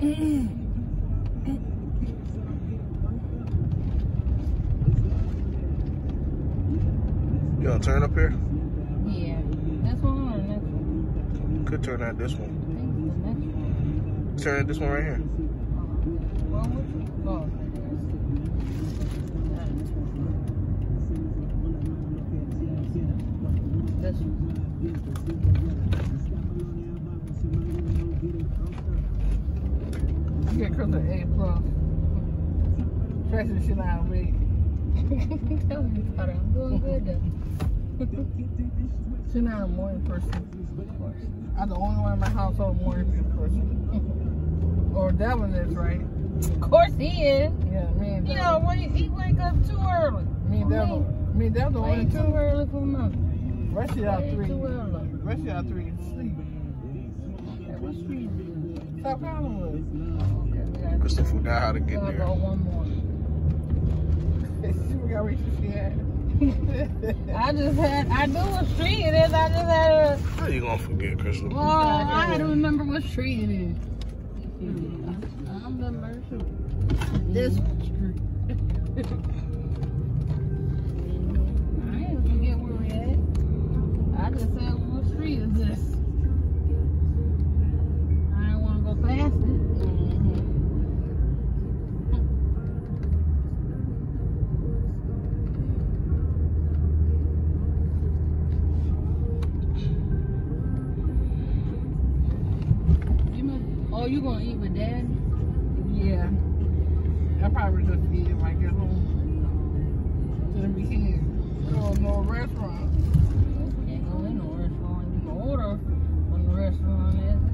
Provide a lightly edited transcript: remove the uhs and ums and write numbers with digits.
You gonna turn up here? Yeah. That's one or next one? Could turn out this one. I think it's the next one. Turn at this one right here. Well, which one? Oh. This one. You get Chris an A+. Tracy, she not weak. Tell me about it. I'm doing good though. She's not a morning person. Of course. I'm the only one in my household morning person. Or that one is, right? Of course he is. Yeah, me and You Devil. know, he wake up too early. Me and Devil. Me and Devil Way only too two. early for nothing. Rest of y'all Way three. too early. Rest of y'all three is asleep. Okay, what street is it? Stop calling us. Okay, we gotta Crystal forgot how to get gotta there. go one more. She forgot where she had. I knew what street it is. I just had to, How you gonna forget, Crystal? well, I had to remember what street it is. I'm the mercy. This street. I didn't forget where we at. I just said, what street is this? I didn't want to go past it. Oh, you gonna eat with Dad? Yeah. I probably just eat it when I get home. Then we can't go to no restaurant. Can't go in no restaurant. You can order from the restaurant.